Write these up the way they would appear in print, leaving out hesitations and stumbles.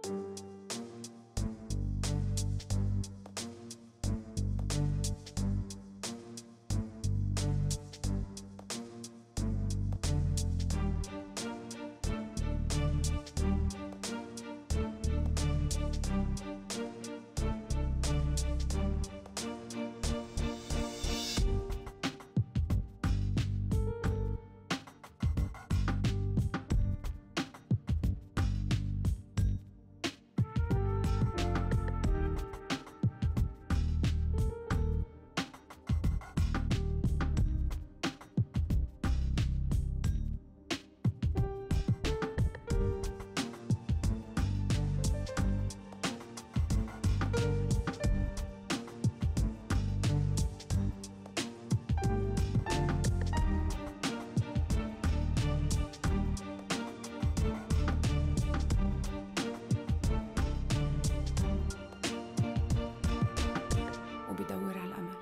وبدور على الأمل.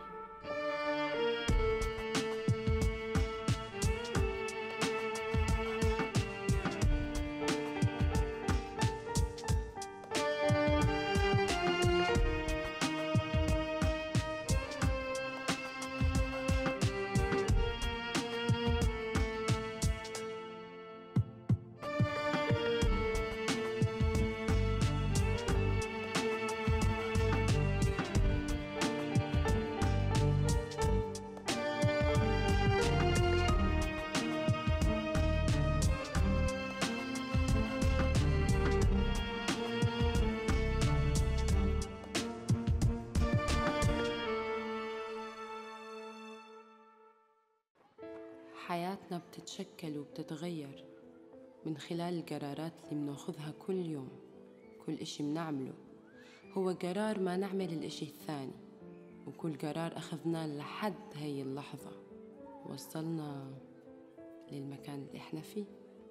حياتنا بتتشكل وبتتغير من خلال القرارات اللي مناخذها كل يوم. كل إشي منعمله هو قرار ما نعمل الإشي الثاني، وكل قرار أخذناه لحد هاي اللحظة وصلنا للمكان اللي إحنا فيه.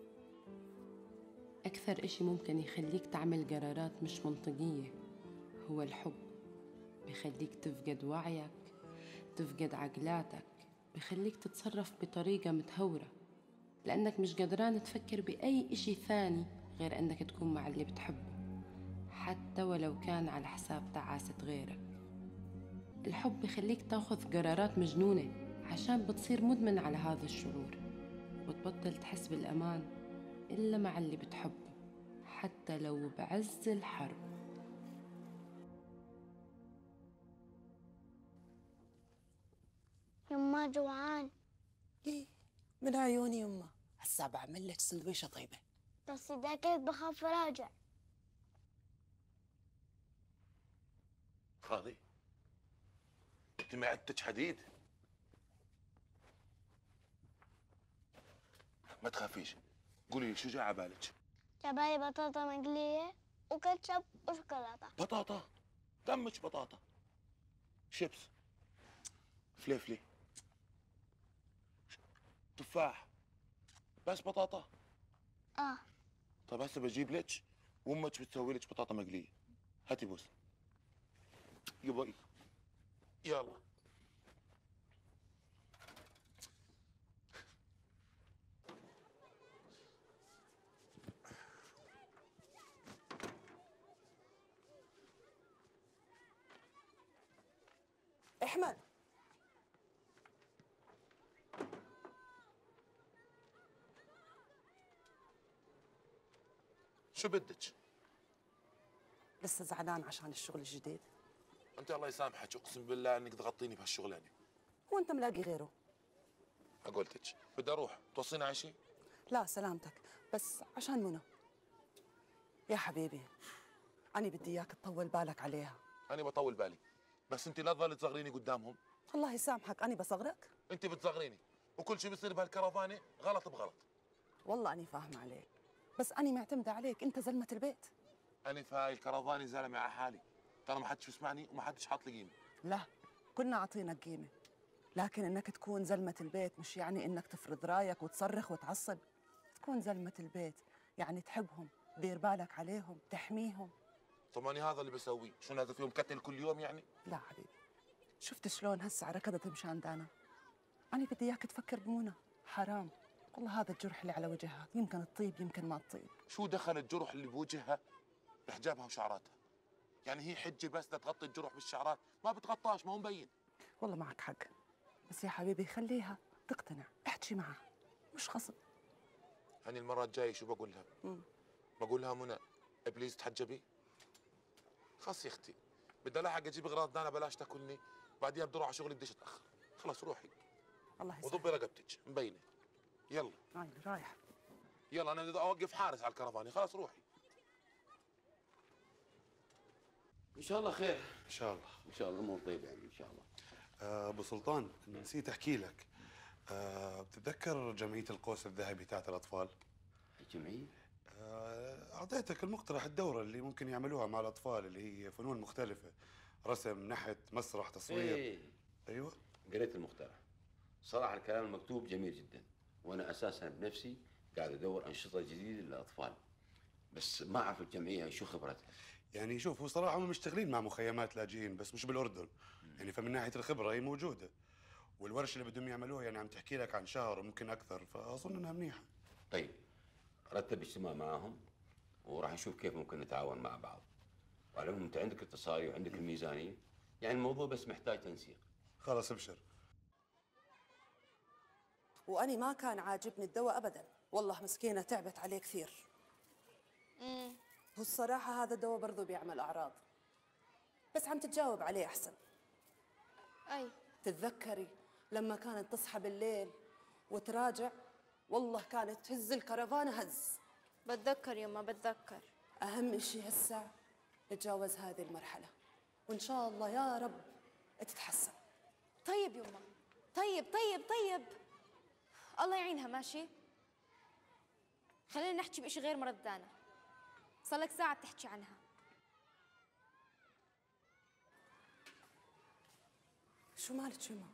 أكثر إشي ممكن يخليك تعمل قرارات مش منطقية هو الحب. بيخليك تفقد وعيك، تفقد عقلاتك، بخليك تتصرف بطريقة متهورة، لأنك مش قادران تفكر بأي إشي ثاني غير أنك تكون مع اللي بتحبه، حتى ولو كان على حساب تعاسة غيرك. الحب بخليك تاخذ قرارات مجنونة عشان بتصير مدمن على هذا الشعور، وتبطل تحس بالأمان إلا مع اللي بتحبه حتى لو بعز الحرب. يما جوعان. إيه من عيوني يما، هسا بعمل لك سندويشة طيبة. بس إذا كنت بخاف راجع. فاضي؟ انت معدتك حديد؟ ما تخافيش، قولي لي شو جاي على بالك؟ جبالي بطاطا مقلية وكاتشب وشوكولاتة. بطاطا؟ دمك بطاطا. شيبس، فليفلي، تفاح، بس بطاطا؟ طيب هسه بجيب لك وامك بتسوي لك بطاطا مقليه. هاتي بوس يبا، يلا. احمد، شو بدك؟ لسه زعلان عشان الشغل الجديد؟ انت الله يسامحك، اقسم بالله انك تغطيني بهالشغلانه. هو انت ملاقي غيره؟ قلتك بدي اروح، توصيني على شيء؟ لا سلامتك، بس عشان منى. يا حبيبي أنا بدي إياك تطول بالك عليها. أنا بطول بالي، بس أنت لا تظلي تصغريني قدامهم. الله يسامحك، أنا بصغرك؟ أنت بتصغريني، وكل شيء بيصير بهالكرفانة غلط بغلط. والله أنا فاهمة عليك، بس أنا معتمدة عليك، أنت زلمة البيت. أنا في هاي الكرفانة زلمة على حالي، ترى ما حدش بيسمعني وما حدش حاط لي قيمة. لا، كنا عاطينك قيمة، لكن إنك تكون زلمة البيت مش يعني إنك تفرض رايك وتصرخ وتعصب. تكون زلمة البيت يعني تحبهم، دير بالك عليهم، تحميهم. طب أنا هذا اللي بسويه، شو نازل فيهم كتل كل يوم يعني؟ لا حبيبي، شفت شلون هسه ركضت مشان دانا؟ أنا بدي إياك تفكر بمنى، حرام والله هذا الجرح اللي على وجهها يمكن تطيب يمكن ما تطيب. شو دخل الجرح اللي بوجهها بحجابها وشعراتها. يعني هي حجه بس تغطي الجروح بالشعرات، ما بتغطاش، ما هو مبين. والله معك حق، بس يا حبيبي خليها تقتنع، احكي معها مش خصب. هاني المره الجايه شو بقول لها؟ بقول لها منى بليز تحجبي. خلص يا اختي، بدي الحق اجيب اغراض دانا بلاش تاكلني، بعديها بدي اروح على شغلي بديش اتاخر. خلص روحي الله يسعدك. وضبي رقبتك مبينه. يلا رايح. يلا انا بدي اوقف حارس على الكرفاني، خلص روحي. ان شاء الله خير. ان شاء الله. ان شاء الله الامور طيبه يعني ان شاء الله. ابو سلطان، نسيت احكي لك. بتتذكر جمعيه القوس الذهبي تاعت الاطفال؟ الجمعيه؟ اعطيتك المقترح الدوره اللي ممكن يعملوها مع الاطفال، اللي هي فنون مختلفه، رسم، نحت، مسرح، تصوير. ايه ايوه قريت المقترح. صراحه الكلام المكتوب جميل جدا، وانا اساسا بنفسي قاعد ادور انشطه جديده للاطفال، بس ما اعرف الجمعيه شو خبرتها. يعني شوف، هو صراحه هم مشتغلين مع مخيمات لاجئين بس مش بالاردن، يعني فمن ناحيه الخبره هي موجوده، والورشه اللي بدهم يعملوها يعني عم تحكي لك عن شهر وممكن اكثر، فاظن انها منيحه. طيب رتب اجتماع معاهم وراح نشوف كيف ممكن نتعاون مع بعض. وعلى العموم انت عندك التصاري وعندك الميزانيه، يعني الموضوع بس محتاج تنسيق. خلاص ابشر. وأني ما كان عاجبني الدواء أبداً، والله مسكينة تعبت عليه كثير. هو الصراحة هذا الدواء برضو بيعمل أعراض، بس عم تتجاوب عليه أحسن. أي تتذكري لما كانت تصحى بالليل وتراجع، والله كانت تهز الكرفانة هز. بتذكر يما بتذكر. أهم شيء هسه نتجاوز هذه المرحلة، وإن شاء الله يا رب تتحسن. طيب يما، طيب الله يعينها. ماشي، خلينا نحكي بإشي غير مرض دانا. صار لك ساعة بتحكي عنها. شو مالك يما؟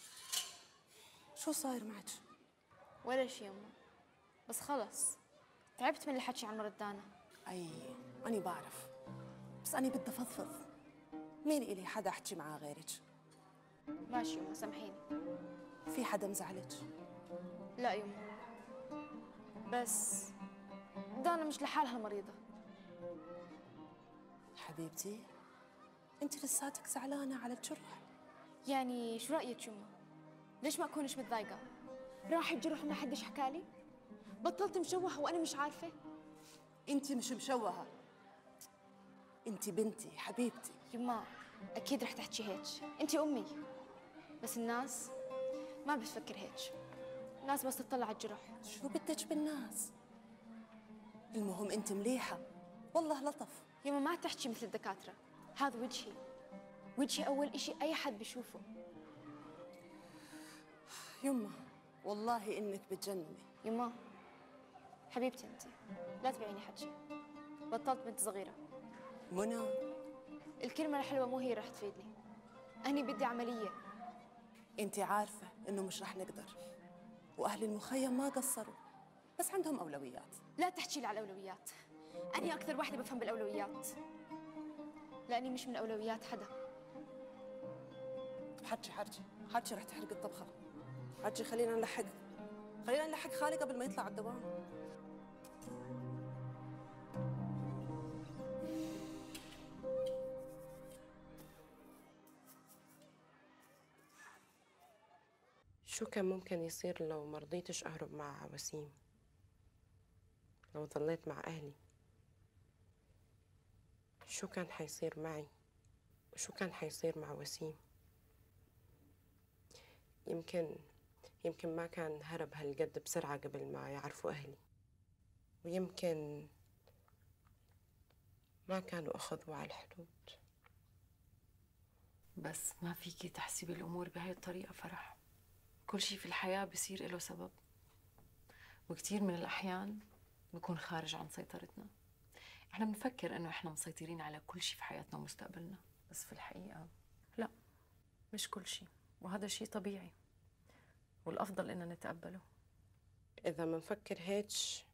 شو صاير معك؟ ولا شي يما، بس خلص تعبت من الحكي عن مرض دانا. أي أنا بعرف، بس أنا بدي أفضفض، مين إلي حدا أحكي معاه غيرك؟ ماشي يما سامحيني. في حدا مزعلك؟ لا يما، بس دانا مش لحالها مريضة. حبيبتي أنت لساتك زعلانة على الجرح؟ يعني شو رأيك يما؟ ليش ما أكونش متضايقة؟ راح الجرح وما حدش حكالي؟ بطلت مشوهة وأنا مش عارفة؟ أنت مش مشوهة، أنت بنتي حبيبتي. يما أكيد رح تحكي هيك، أنت أمي، بس الناس ما بتفكر هيك. الناس بس تطلع على الجرح. شو بدك بالناس؟ المهم أنت مليحة، والله لطف. يما ما تحكي مثل الدكاترة، هذا وجهي، وجهي أول إشي أي حد بيشوفه. يما والله إنك بتجنني. يما حبيبتي أنت لا تبيعيني حكي، بطلت بنت صغيرة. منى الكلمة الحلوة مو هي رح تفيدني، أنا بدي عملية. أنت عارفة إنه مش رح نقدر، وأهل المخيم ما قصروا، بس عندهم أولويات. لا تحكي لي على الأولويات، أنا أكثر واحدة بفهم بالأولويات، لأني مش من أولويات حدا. حكي رح تحرق الطبخة. حكي خلينا نلحق خالي قبل ما يطلع على الدوام. شو كان ممكن يصير لو مرضيتش أهرب مع وسيم؟ لو ظليت مع أهلي شو كان حيصير معي؟ وشو كان حيصير مع وسيم؟ يمكن ما كان هرب هالقد بسرعة قبل ما يعرفوا أهلي، ويمكن ما كانوا أخذوا على الحدود. بس ما فيكي تحسبي الأمور بهاي الطريقة فرح. كل شيء في الحياة بصير له سبب، وكتير من الأحيان بيكون خارج عن سيطرتنا. احنا بنفكر إنه احنا مسيطرين على كل شيء في حياتنا ومستقبلنا، بس في الحقيقة لا، مش كل شيء، وهذا شيء طبيعي والأفضل إننا نتقبله. إذا منفكر هيك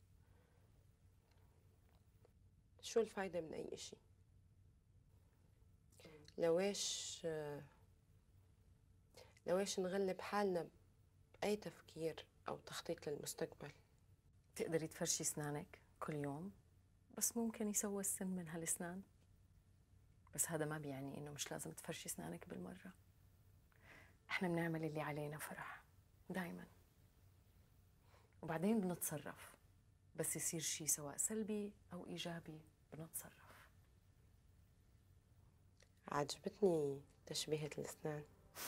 شو الفايدة من أي إشي؟ لويش نغلب حالنا بأي تفكير أو تخطيط للمستقبل؟ تقدري تفرشي أسنانك كل يوم بس ممكن يسوى السن من هالاسنان. بس هذا ما بيعني انه مش لازم تفرشي اسنانك بالمرة. احنا بنعمل اللي علينا فرح دايما، وبعدين بنتصرف بس يصير شيء سواء سلبي او ايجابي بنتصرف. عجبتني تشبيهة الأسنان.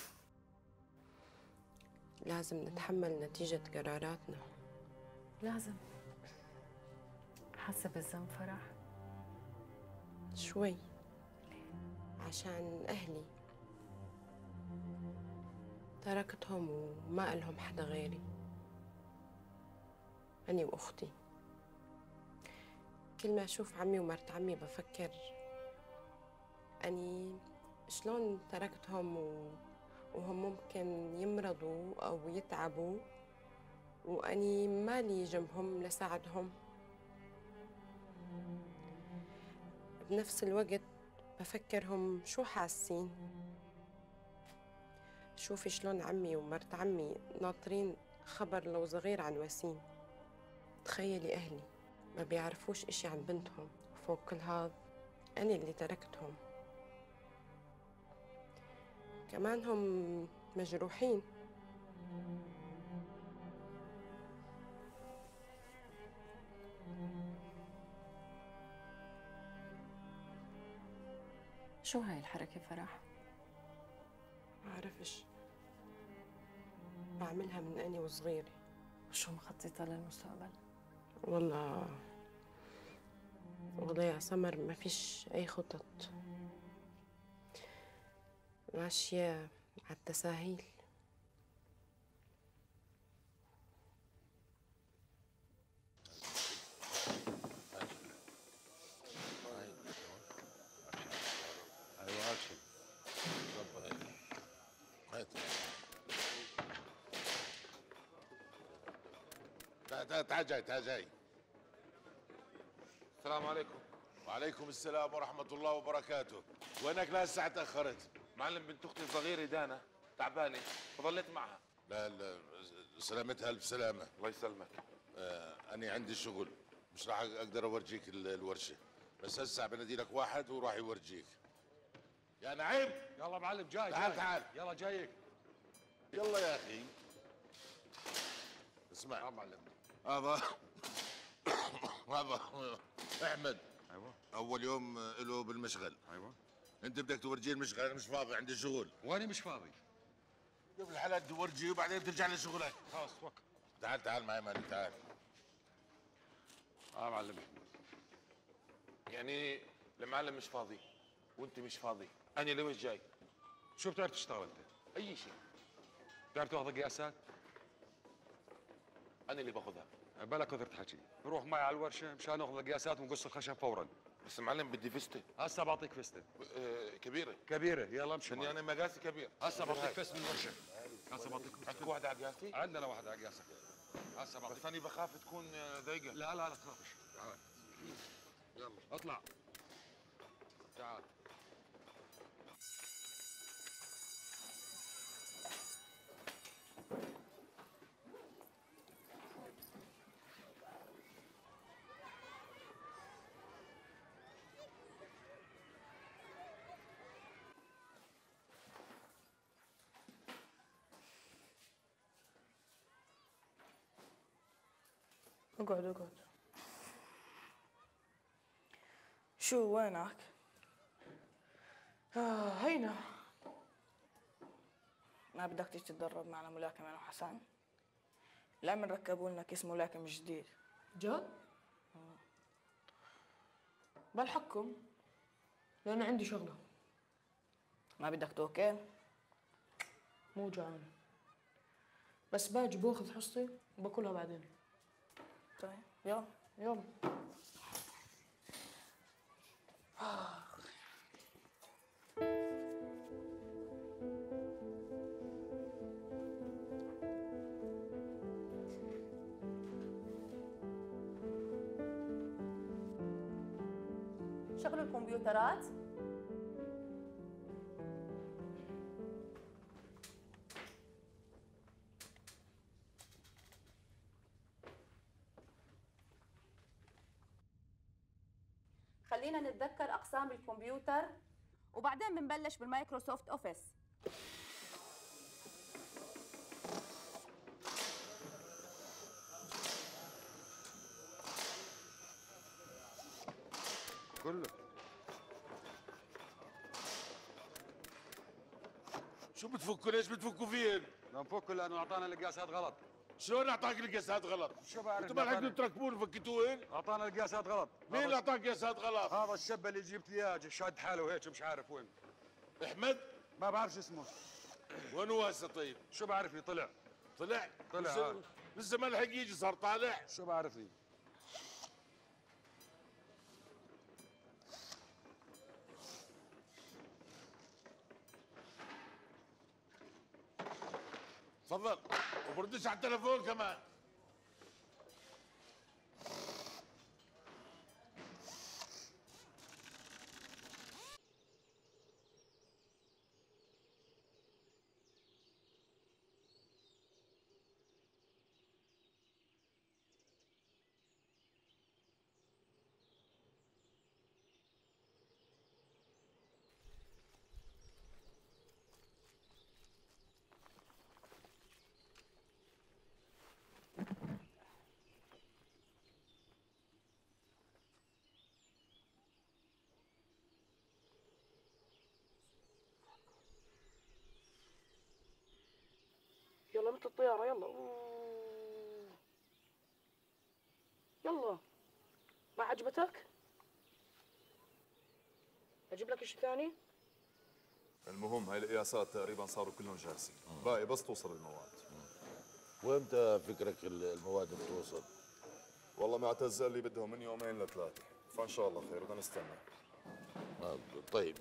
لازم نتحمل نتيجة قراراتنا. لازم. حاسة بالذنب فرح؟ شوي، عشان أهلي تركتهم وما إلهم حدا غيري، أني وأختي. كل ما أشوف عمي ومرت عمي بفكر أني شلون تركتهم وهم ممكن يمرضوا أو يتعبوا وأني مالي جنبهم لساعدهم. بنفس الوقت بفكرهم شو حاسين. شوفي شلون عمي ومرت عمي ناطرين خبر لو صغير عن وسيم. تخيلي أهلي ما بيعرفوش إشي عن بنتهم، وفوق كل هذا أنا اللي تركتهم. كمان هم مجروحين. شو هاي الحركة فرح؟ بعرفش، بعملها من أني وصغيرة. شو مخططة للمستقبل؟ والله يا سمر ما فيش أي خطط، ماشية على التساهيل. ايوه اكشن. تعال جاي تعال جاي. السلام عليكم. وعليكم السلام ورحمة الله وبركاته. وينك لهالساعة تأخرت؟ معلم بنت اختي الصغيرة دانا تعبانة فضليت معها. لا سلامتها ألف سلامة. الله يسلمك. أنا عندي شغل مش راح أقدر أورجيك الورشة، بس هسه بنادي لك واحد وراح يورجيك. يا نعيم يلا معلم جاي. تعال يلا جايك. يلا يا أخي. اسمع يا معلم. هذا أحمد. ايوه. أول يوم له بالمشغل. ايوه. أنت بدك تورجيه المشغل، أنا مش فاضي عندي شغل. وأنا مش فاضي. شوف الحلقة تورجيه وبعدين ترجع لشغلك. خلاص توكل. تعال معي مالك تعال. معلم. يعني المعلم مش فاضي وانت مش فاضي، انا لويش جاي؟ شو بتعرف تشتغل انت؟ اي شيء. بتعرف تاخذ قياسات؟ انا اللي باخذها. بلا كثر تحكي، روح معي على الورشه مشان ناخذ القياسات ونقص الخشب فورا. بس معلم بدي فستة. هسه بعطيك فستة. كبيرة. كبيرة، يلا امشي عشان انا مقاسي كبير. هسه بعطيك فستة من الورشه. هسه بعطيك فستة. عندك واحدة على قياسي؟ عندنا واحدة على قياسك. هسه بعطيك. بس انا بخاف تكون ضيقة. لا تخافش. تعال. يلا اطلع. تعال. اقعد. شو وينك؟ هينا. ما بدك تيجي تتدرب معنا ملاكمة أنا وحسن؟ الأمن ركبوا لنا كيس ملاكم جديد. جد؟ بلحقكم لأن عندي شغلة. ما بدك توكل؟ مو جعان، بس باجي باخذ حصتي وباكلها بعدين. طيب يلا. شغلوا الكمبيوترات. خلينا نتذكر اقسام الكمبيوتر وبعدين بنبلش بالمايكروسوفت اوفيس. كله شو بتفكوا؟ ليش بتفكوا فين؟ بدنا نفك لانه اعطانا القياسات غلط. شلون اعطاك القياسات غلط؟ شو بعرف؟ انتم ما لحقتوا تركبون وفكتوهن؟ اعطانا القياسات غلط. مين اللي اعطاك قياسات غلط؟ هذا الشاب اللي جبت لي اياه شاد حاله هيك مش عارف وين. احمد؟ ما بعرف شو اسمه. وين هو هسه طيب؟ شو بعرفني طلع. طلع؟ طلع لسه ما لحق يجي صار طالع؟ شو بعرفني. تفضل وبردش على التليفون كمان. يلا مثل الطيارة يلا. يلا ما عجبتك؟ اجيب لك شيء ثاني؟ المهم هاي القياسات تقريبا صاروا كلهم جاهزين، باقي بس توصل المواد. وامتى فكرك المواد بتوصل؟ والله معتز قال لي بدهم من يومين لثلاثة، فان شاء الله خير بدنا نستنى. طيب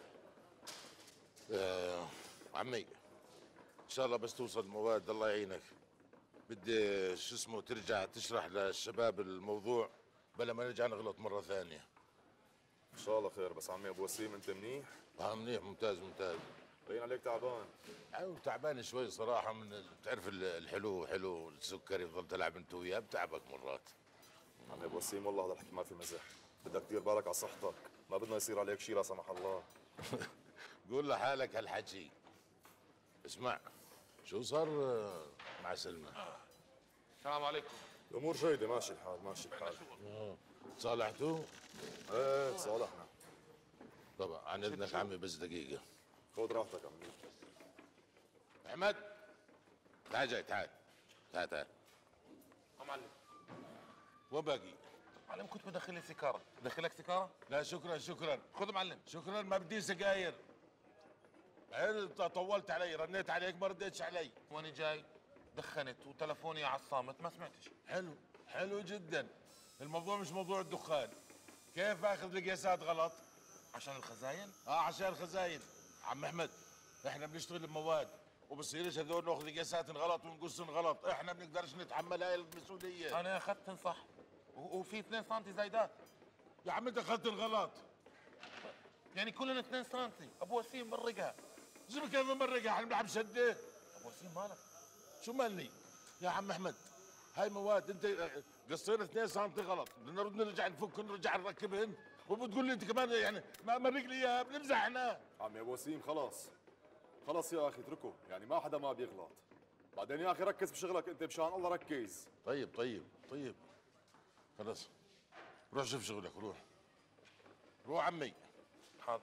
عمي ان شاء الله بس توصل المواد الله يعينك. بدي شو اسمه ترجع تشرح للشباب الموضوع بلا ما نرجع نغلط مرة ثانية. ان شاء الله خير. بس عمي ابو وسيم انت منيح؟ منيح ممتاز ممتاز. باين عليك تعبان. تعبان شوي صراحة من بتعرف الحلو حلو السكري بضل تلعب انت وياه بتعبك مرات. عمي ابو وسيم والله هذا الحكي ما في مزح، بدك تدير بالك على صحتك، ما بدنا يصير عليك شيء لا سمح الله. قول لحالك هالحكي. اسمع شو صار مع سلمى؟ السلام عليكم. الامور جيده ماشي الحال ماشي الحال. تصالحتوا؟ ايه تصالحنا. طبعا عن اذنك عمي بس دقيقة. خذ راحتك عمي. احمد تعال جاي تعال تعال تعال. معلم وين باقي؟ معلم كنت بدخل لي سيجاره، بدخلك سيجاره؟ لا شكرا شكرا. خذ معلم. شكرا ما بدي سجاير. انت طولت علي رنيت عليك ما رديتش علي. وانا جاي دخنت وتلفوني على الصامت ما سمعتش. حلو حلو جدا. الموضوع مش موضوع الدخان. كيف اخذ القياسات غلط؟ عشان الخزاين؟ عشان الخزاين. عم احمد احنا بنشتغل بمواد وبصيرش هذول ناخذ قياسات غلط ونقصن غلط، احنا بنقدرش نتحمل هاي المسؤوليه. انا اخذت صح وفي 2 سم زايدات. يا عم انت اخذت الغلط. يعني كلنا 2 سم. ابو وسيم مرقها. شو كيف مرقها؟ احنا بنلعب شده. ابو وسيم مالك؟ شو مالي؟ يا عم احمد هاي مواد انت قصينا 2 سم غلط، بدنا نرجع نفك نرجع نركبهن وبتقول لي انت كمان يعني ما مرق لي اياها بنمزح احنا. عمي ابو وسيم خلاص خلاص يا اخي اتركه، يعني ما حدا ما بيغلط. بعدين يا اخي ركز بشغلك انت مشان الله ركز. طيب خلاص روح شوف شغلك روح عمي. حاضر.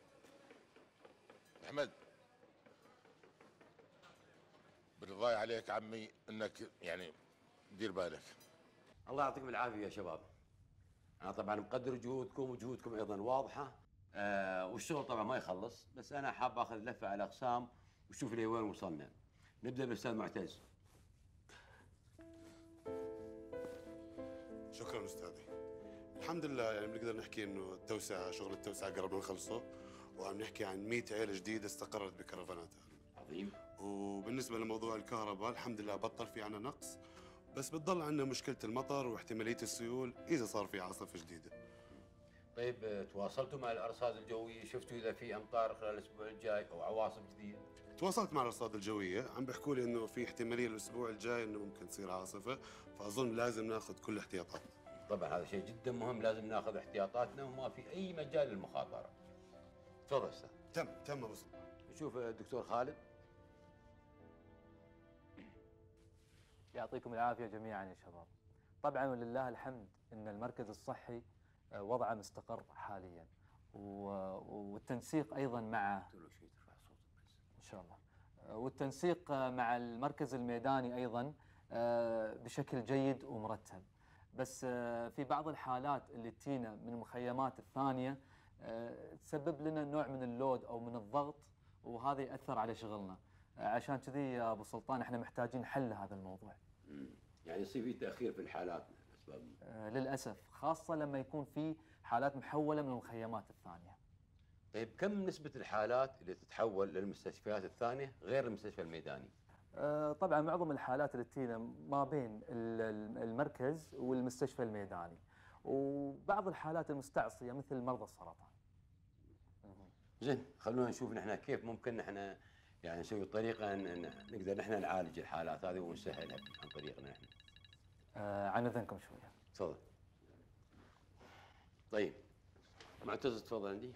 احمد برضاي عليك عمي انك يعني دير بالك. الله يعطيكم العافيه يا شباب. انا طبعا مقدر جهودكم وجهودكم ايضا واضحه. والشغل طبعا ما يخلص، بس انا حاب اخذ لفه على الاقسام وشوف لي وين وصلنا. نبدا بالاستاذ معتز. شكرا استاذي. الحمد لله يعني بنقدر نحكي انه التوسعه شغل التوسعه قربنا نخلصه، وعم نحكي عن 100 عيله جديده استقرت بكرفاناتها. عظيم. وبالنسبه لموضوع الكهرباء الحمد لله بطل في عنا نقص، بس بتضل عنا مشكله المطر واحتماليه السيول اذا صار في عاصفه جديده. طيب تواصلتوا مع الارصاد الجويه؟ شفتوا اذا في امطار خلال الاسبوع الجاي او عواصف جديده؟ تواصلت مع الارصاد الجويه، عم بيحكوا لي انه في احتماليه الاسبوع الجاي انه ممكن تصير عاصفه، فاظن لازم ناخذ كل احتياطاتنا. طبعا هذا شيء جدا مهم، لازم ناخذ احتياطاتنا وما في اي مجال للمخاطره. تفضل استاذ. تم ابو سلطان. نشوف الدكتور خالد. يعطيكم العافيه جميعا يا شباب. طبعا ولله الحمد ان المركز الصحي وضعه مستقر حاليا، والتنسيق ايضا مع ان شاء الله، والتنسيق مع المركز الميداني ايضا بشكل جيد ومرتب. بس في بعض الحالات اللي تجينا من المخيمات الثانيه تسبب لنا نوع من اللود او من الضغط، وهذا ياثر على شغلنا. عشان كذي يا ابو سلطان احنا محتاجين حل هذا الموضوع. يعني يصير في تاخير في الحالات اسباب للاسف، خاصه لما يكون في حالات محوله من المخيمات الثانيه. طيب كم نسبه الحالات اللي تتحول للمستشفيات الثانيه غير المستشفى الميداني؟ طبعا معظم الحالات اللي تجينا ما بين المركز والمستشفى الميداني، وبعض الحالات المستعصيه مثل مرضى السرطان. زين، خلونا نشوف نحن كيف ممكن نحن يعني نسوي طريقه ان نقدر نحن نعالج الحالات هذه ونسهلها عن طريقنا نحن. عن اذنكم شويه. تفضل. طيب معتز تفضل عندي.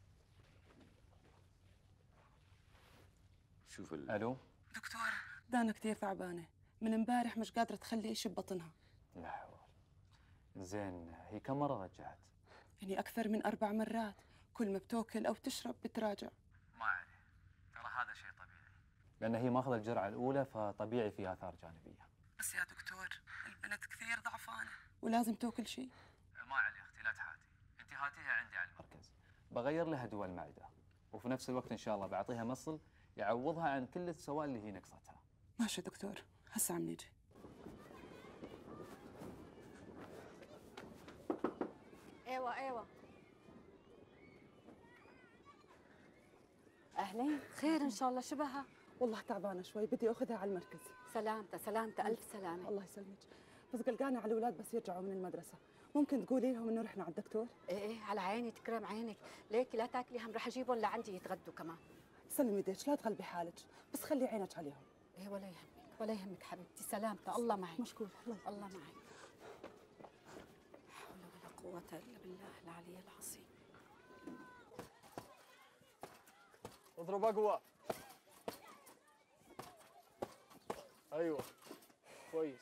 شوف الو دكتور، دانا كثير تعبانه، من امبارح مش قادره تخلي إشي ببطنها. لا حول. زين، هي كم مره رجعت؟ يعني اكثر من 4 مرات، كل ما بتاكل او بتشرب بتراجع. ما عليه، ترى هذا شيء طبيعي، لان هي ماخذه الجرعه الاولى فطبيعي فيها اثار جانبيه. بس يا دكتور البنت كثير ضعفانه ولازم تاكل شيء. ما عليه اختي، لا تحاتي، انت هاتيها عندي على المركز، بغير لها دواء المعده، وفي نفس الوقت ان شاء الله بعطيها مصل يعوضها عن كل السوائل اللي هي نقصتها. ماشي دكتور، هسه عم نيجي. ايوه اهلين، خير ان شاء الله. شبهها؟ والله تعبانه شوي، بدي اخذها على المركز. سلامتها الف سلامه. الله يسلمك، بس قلقانه على الاولاد بس يرجعوا من المدرسه. ممكن تقولي لهم انه رحنا على الدكتور؟ ايه على عيني، تكرم عينك. ليكي لا تاكلي هم، رح اجيبهم لعندي يتغدوا كمان. سلمي ايديك، لا تغلبي حالك، بس خلي عينك عليهم. ايه ولا يهمك ولا يهمك حبيبتي، سلامتها الله معك. مشكور. الله معك. لا حول ولا قوة الا بالله العلي العظيم. اضرب اقوى. ايوه كويس.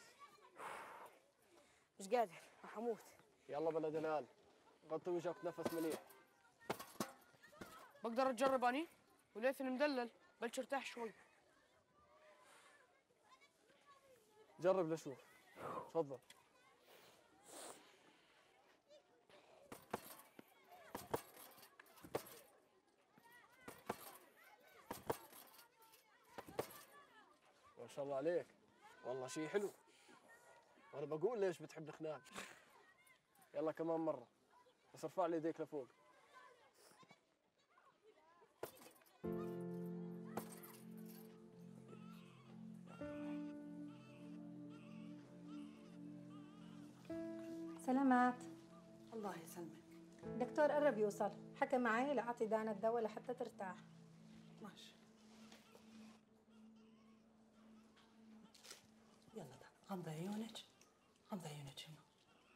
مش قادر، رح اموت. يلا بلا دلال، غطي وجهك نفس مليح. بقدر اتجرب اني؟ وليثن مدلل، بلش ارتاح شوي. جرب لشوف. تفضل. ما شاء الله عليك، والله شيء حلو. وانا بقول ليش بتحب الخناق. يلا كمان مرة، بس ارفع لي ايديك لفوق. سلامات. الله يسلمك. الدكتور قرب يوصل، حكى معي لأعطي دانا الدواء لحتى ترتاح. ماشي. يلا ده غمضي عيونك، غمضي عيونك يما.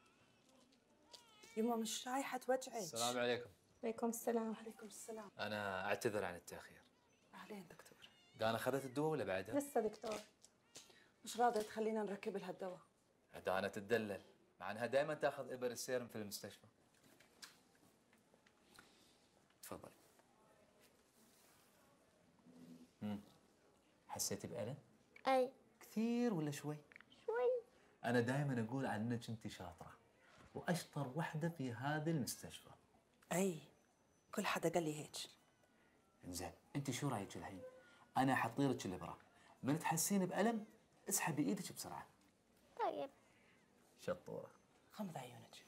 يما مش رايحة توجعك. السلام عليكم. عليكم السلام. وعليكم السلام. أنا أعتذر عن التأخير. أهلين دكتور. دانا أخذت الدواء ولا بعدها؟ لسه دكتور. مش راضية تخلينا نركب لها الدواء. دانا تتدلل، مع أنها دائما تاخذ إبر السيرم في المستشفى. تفضل. حسيتي بألم؟ أي. كثير ولا شوي؟ شوي. أنا دائما أقول عنك أنت شاطرة وأشطر وحدة في هذه المستشفى. أي، كل حدا قال لي هيك. زين، أنت شو رأيك الحين؟ أنا أحطي لك الإبرة، من تحسين بألم اسحبي إيدك بسرعة. طيب. شطورة. غمضي عيونك.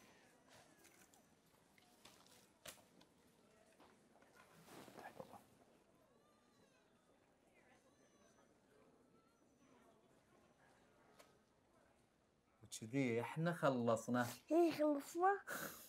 وكذي احنا خلصنا. هي خلصنا؟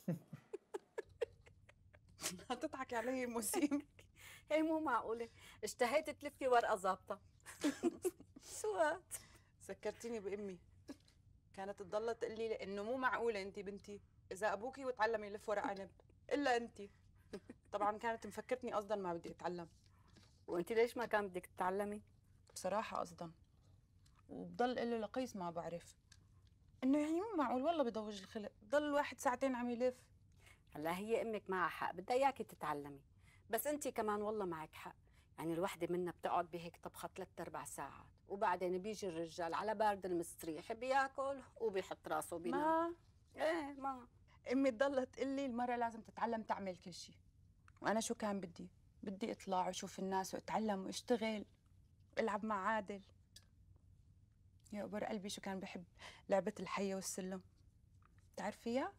لا تضحكي علي موسيم. هي مو معقولة، اشتهيت تلفي ورقة ظابطة. سوات. سكرتيني بأمي. كانت تضل تقول لي انه مو معقوله انت بنتي اذا ابوكي وتعلمي يلف ورق عنب الا انت. طبعا كانت مفكرتني قصدا ما بدي اتعلم. وانت ليش ما كان بدك تتعلمي؟ بصراحه قصدا. وبضل اقول له لقيس ما بعرف انه يعني مو معقول والله بضوج الخلق، بضل الواحد ساعتين عم يلف. هلا هي امك معها حق، بدها اياكي تتعلمي، بس انت كمان والله معك حق. يعني الوحده منا بتقعد بهيك طبخه 3-4 ساعات، وبعدين بيجي الرجال على بارد المستريح بياكل وبيحط راسه بينام. ما ايه ما امي تضل تقول لي المراه لازم تتعلم تعمل كل شيء، وانا شو كان بدي اطلع واشوف الناس واتعلم واشتغل والعب مع عادل. يا قبر قلبي شو كان بحب لعبه الحيه والسلم، بتعرفيها؟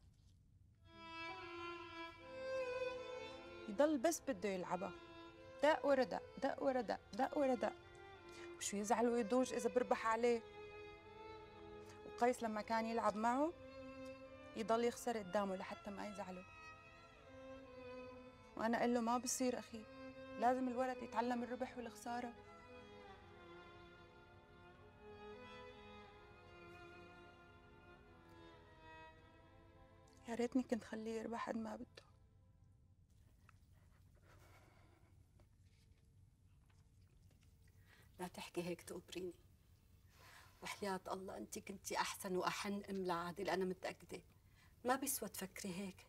يضل بس بده يلعبها، دق ورا دق دق ورا دق دق ورا دق، وشو يزعل ويضوج اذا بربح عليه. وقيس لما كان يلعب معه يضل يخسر قدامه لحتى ما يزعله. وانا اقول له ما بصير اخي، لازم الولد يتعلم الربح والخساره. يا ريتني كنت خليه يربح قد ما بده. لا تحكي هيك تقبريني، وحياة الله انت كنتي احسن واحن ام لعادل، انا متاكده. ما بيسوى تفكري هيك.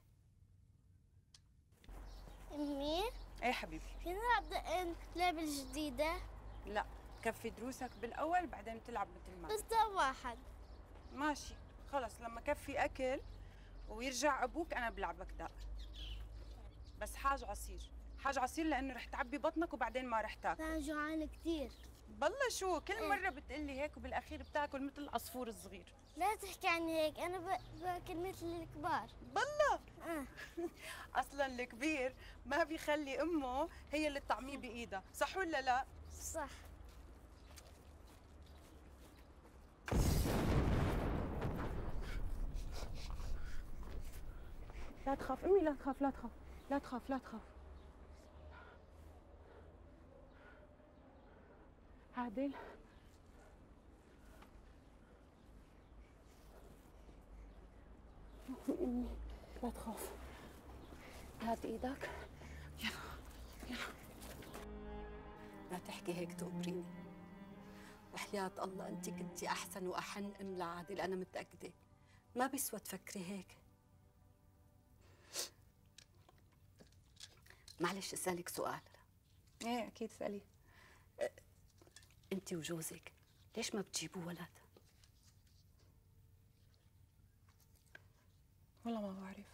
امي ايه حبيبي، فينا نلعب اللعبة الجديدة؟ لا كفي دروسك بالاول بعدين تلعب مثل ما بس ده واحد. ماشي خلص، لما كفي اكل ويرجع ابوك انا بلعبك دق. بس حاج عصير لانه رح تعبي بطنك وبعدين ما رح تاكل. انا جوعانة كثير. بالله شو كل مرة بتقلي هيك وبالاخير بتاكل مثل العصفور الصغير. لا تحكي عني هيك، انا باكل مثل الكبار. بالله اصلا الكبير ما بيخلي امه هي اللي تطعميه بايدها، صح ولا لا؟ صح. لا تخاف امي، لا تخاف لا تخاف لا تخاف لا تخاف. عادل امي لا تخاف، هات ايدك. يلا لا تحكي هيك تقبريني، وحياة الله انت كنتي احسن واحن ام لعادل، انا متاكده. ما بيسوى تفكري هيك. معلش اسالك سؤال. ايه اكيد اسالي. انت وجوزك ليش ما بتجيبوا ولد؟ والله ما بعرف،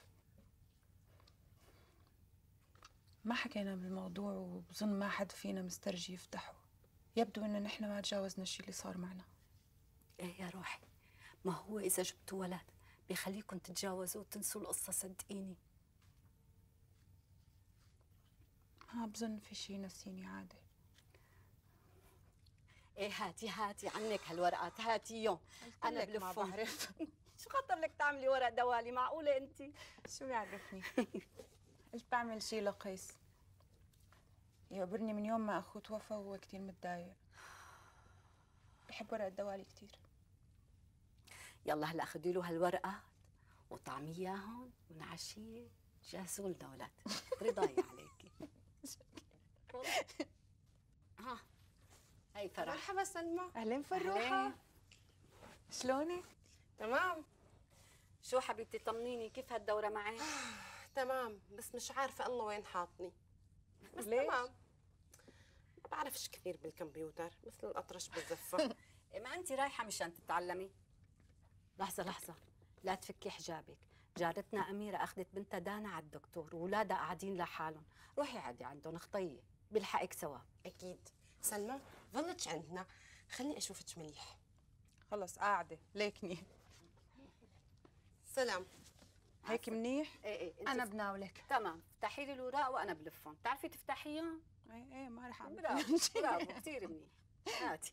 ما حكينا بالموضوع وبظن ما حد فينا مسترجي يفتحه. يبدو ان نحن ما تجاوزنا الشيء اللي صار معنا. ايه يا روحي، ما هو اذا جبتوا ولد بيخليكم تتجاوزوا وتنسوا القصه، صدقيني. ما بظن في شيء نسيني عادل. ايه هاتي عنك هالورقات، هاتيهم انا بلفهم. ما بعرف. شو خطر لك تعملي ورق دوالي؟ معقوله انت؟ شو يعرفني؟ قلت بعمل شيء لقيس يقبرني من يوم ما اخوه توفى وهو كثير متضايق. بحب ورق الدوالي كثير. يلا هلا خدي له هالورقات وطعمي اياهم ونعشيه جهزوا لنا ولد. رضاي عليكي. ها هي فرح. مرحبا سلمى. اهلين فروحه. شلونك؟ تمام. شو حبيبتي طمنيني، كيف هالدورة معك؟ تمام، بس مش عارفة الله وين حاطني. بس ليش؟ تمام. بعرفش كثير بالكمبيوتر، مثل الأطرش بالزفة. ما أنت رايحة مشان تتعلمي. لحظة لا تفكي حجابك. جارتنا أميرة أخذت بنتها دانا على الدكتور وولادها قاعدين لحالهم، روحي عادي عندهم اخطيي بيلحقك ثواب. أكيد. سلمى ظلتش عندنا، خليني أشوفك مليح. خلص قاعدة ليكني. سلام. هيك منيح؟ ايه أنا بناولك. تمام، افتحي لي الوراق وأنا بلفهم، بتعرفي تفتحيهم؟ ايه ما رح أعمل. برافو كثير منيح. هاتي.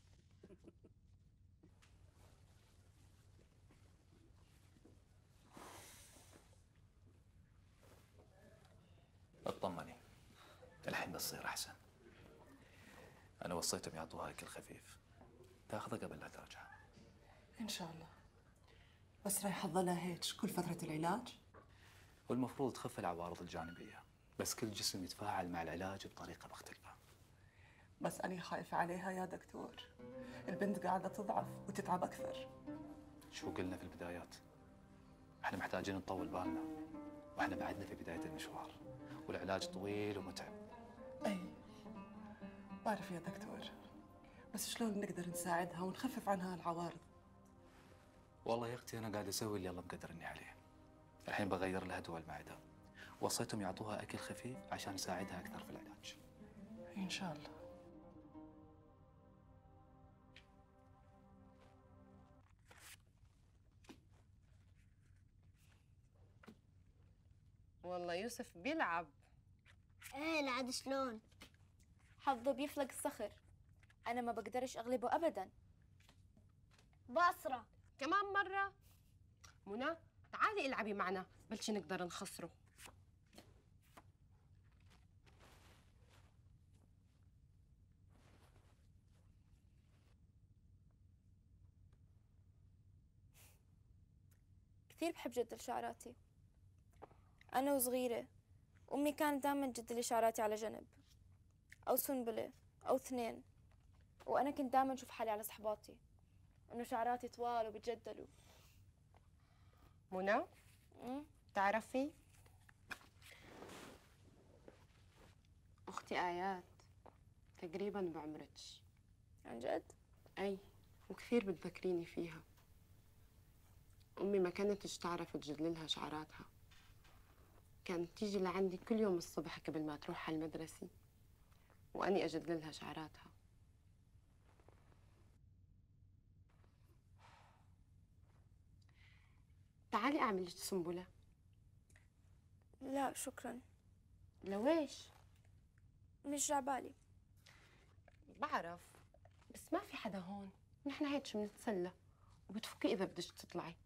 اطمني، الحين بتصير احسن. انا وصيتهم يعطوها اكل خفيف تاخذه قبل لا ترجع. ان شاء الله. بس رايحة تظلها هيك كل فترة العلاج؟ والمفروض تخف العوارض الجانبية، بس كل جسم يتفاعل مع العلاج بطريقة مختلفة. بس أنا خايفة عليها يا دكتور، البنت قاعدة تضعف وتتعب أكثر. شو قلنا في البدايات؟ احنا محتاجين نطول بالنا، واحنا بعدنا في بداية المشوار، والعلاج طويل ومتعب. أي بعرف يا دكتور، بس شلون نقدر نساعدها ونخفف عنها العوارض؟ والله يا اختي انا قاعد اسوي اللي الله مقدرني عليه. الحين بغير لها دواء المعدة، وصيتهم يعطوها اكل خفيف عشان يساعدها اكثر في العلاج. إن شاء الله. والله يوسف بيلعب. ايه العاد شلون؟ حظه بيفلق الصخر، أنا ما بقدرش أغلبه أبداً. بصرة كمان مرة. منى تعالي العبي معنا بلشي نقدر نخسره. كثير بحب جدل شعراتي. أنا وصغيرة أمي كانت دائما تجدلي شعراتي على جنب، أو سنبلة أو 2، وأنا كنت دائما أشوف حالي على صحباتي إنه شعراتي طوال وبتجدلوا. منى تعرفي أختي آيات تقريبا بعمرك. عن جد؟ أي، وكثير بتذكريني فيها. أمي ما كانتش تعرف تجدللها شعراتها، كانت تيجي لعندي كل يوم الصبح قبل ما تروح على المدرسة وأني أجدللها شعراتها. تعالي أعمل لك سنبلة. لا شكرا. لويش؟ مش جعبالي. بعرف، بس ما في حدا هون، نحن هيك شو بنتسلى وبتفكي إذا بدك تطلعي.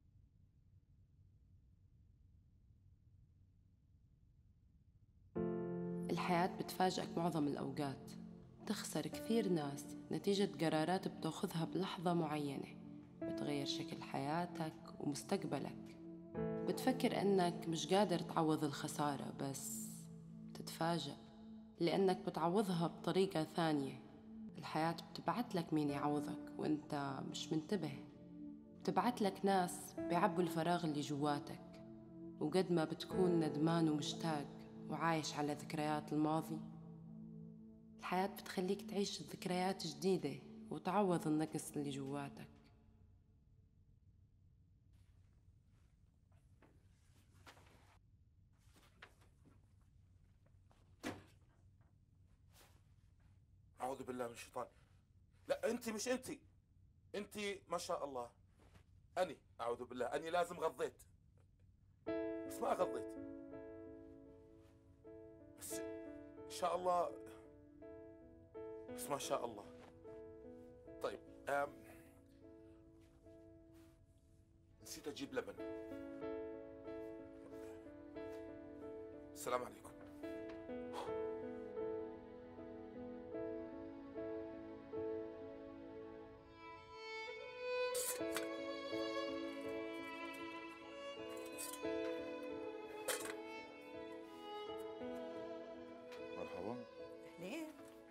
الحياة بتفاجئك معظم الأوقات، تخسر كثير ناس نتيجة قرارات بتاخذها بلحظة معينة بتغير شكل حياتك ومستقبلك. بتفكر أنك مش قادر تعوض الخسارة، بس بتتفاجأ لأنك بتعوضها بطريقة ثانية. الحياة بتبعت لك مين يعوضك وانت مش منتبه، بتبعت لك ناس بيعبوا الفراغ اللي جواتك. وقد ما بتكون ندمان ومشتاق وعايش على ذكريات الماضي، الحياة بتخليك تعيش ذكريات جديدة وتعوض النقص اللي جواتك. أعوذ بالله من الشيطان. لا أنت مش أنت، أنت ما شاء الله. أني أعوذ بالله، أني لازم غضيت بس ما غضيت. بس إن شاء الله، بس ما شاء الله. طيب نسيت أجيب لبن. السلام عليكم. مرحبا. ليه؟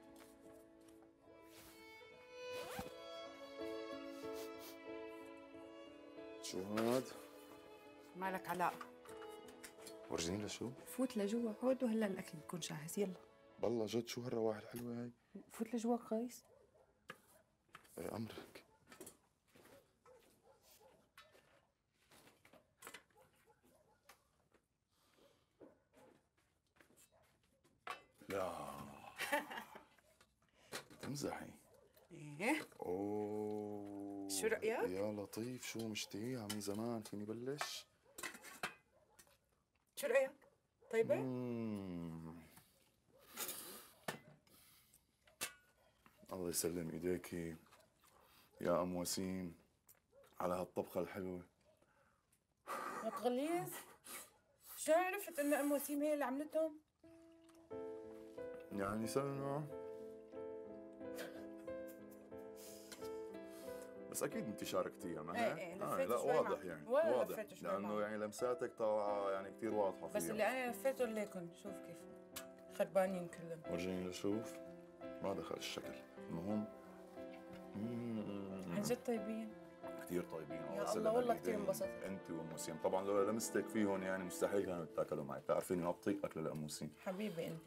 شو هاد؟ مالك علاء؟ ورجيني لشو؟ فوت لجوا هود وهلا الاكل بيكون جاهز. يلا بالله جد شو هالرواح الحلوة هاي؟ فوت لجوا قيس. ايه امرك. لا تمزحي. ايه اوه شو رأيك؟ يا لطيف، شو مشتهيها من زمان، فيني بلش؟ شو رأيك؟ طيبة؟ الله يسلم ايديكي يا ام وسيم على هالطبخة الحلوة. ما تغليظ. شو عرفت ان ام وسيم هي اللي عملتهم؟ يعني سلمى بس اكيد انت شاركتيها ما ايه هيك؟ ايه لفيت لا شوي واضح معه. يعني ولا واضح لفيت شوي لانه معه. يعني لمساتك طالعه يعني كثير واضحه فيها. بس اللي انا لفيته ليكن شوف كيف خربانين كلهم. ورجيني لشوف. ما دخل الشكل. المهم عن جد طيبين. كثير طيبين يا الله والله كثير انبسطت. انت وام وسيم طبعا لو لمستك فيهم يعني مستحيل كانوا يتاكلوا معي، بتعرفين انه بطيء اكل الام وسيم. حبيبي انت.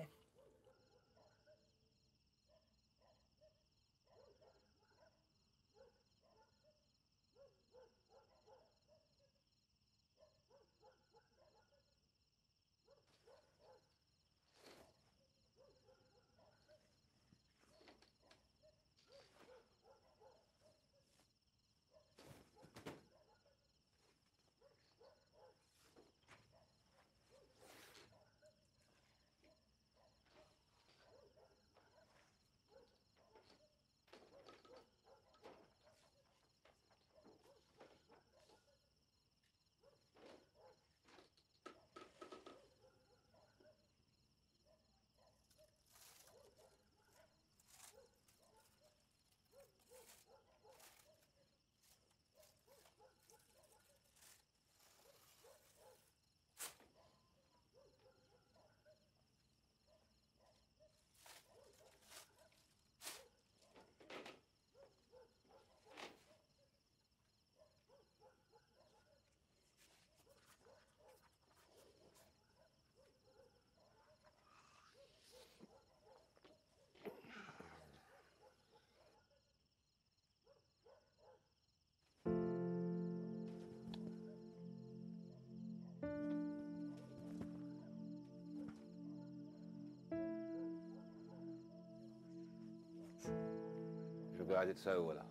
شو قاعد تسوي ولا؟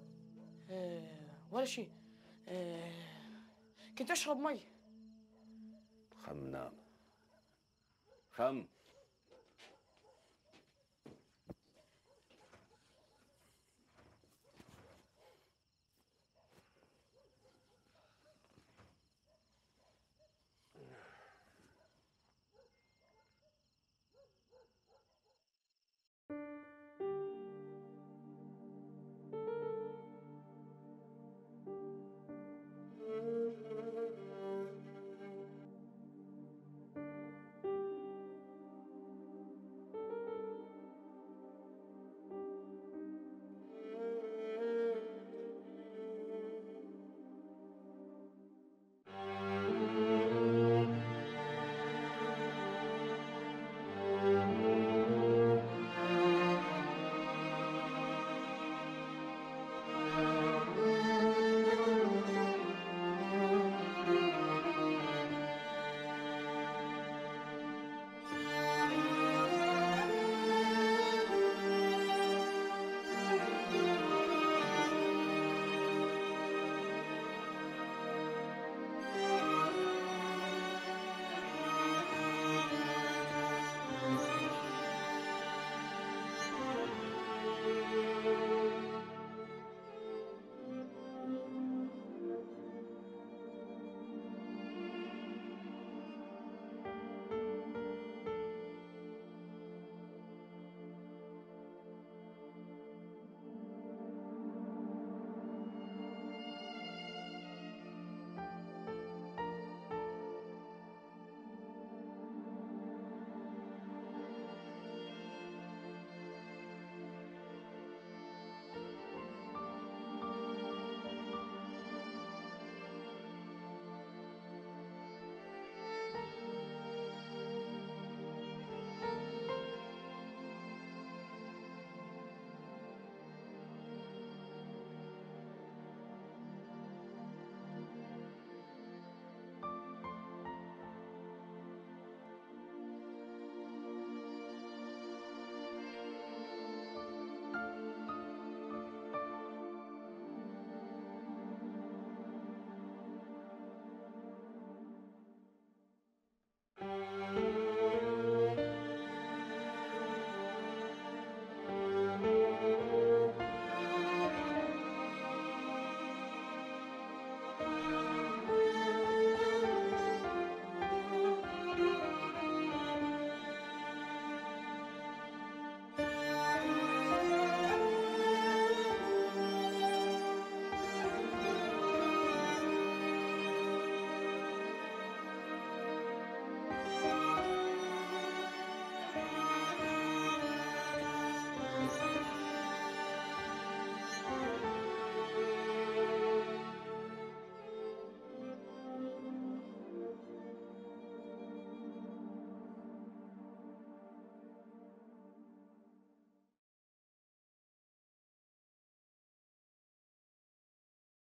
ولا شيء. كنت اشرب مي. خم نام. خم.